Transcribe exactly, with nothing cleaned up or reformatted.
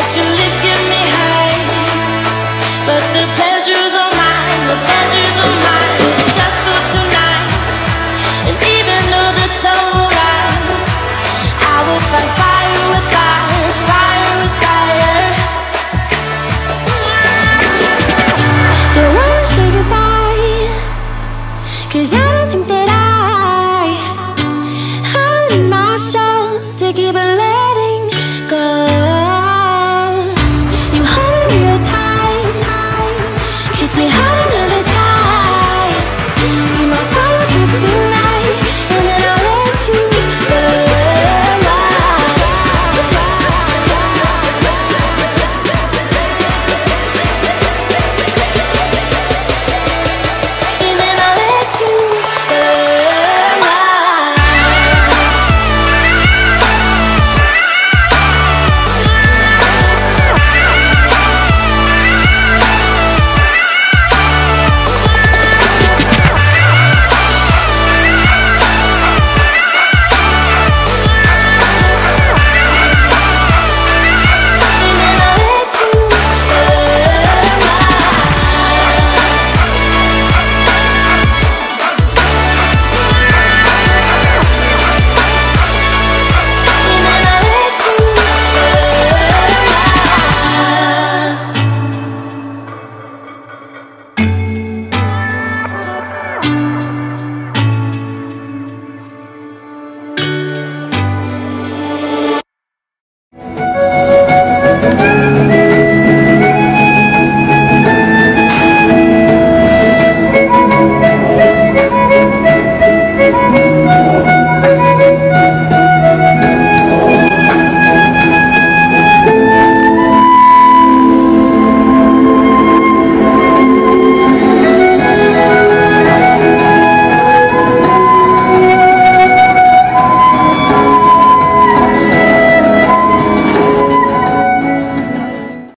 you lifted me high, but the pleasure's all mine, the pleasure's all mine, just for tonight. And even though the sun will rise, I will fight fire with fire, fire with fire. Don't wanna say goodbye, 'cause I don't think that I have it in my soul to keep it alive.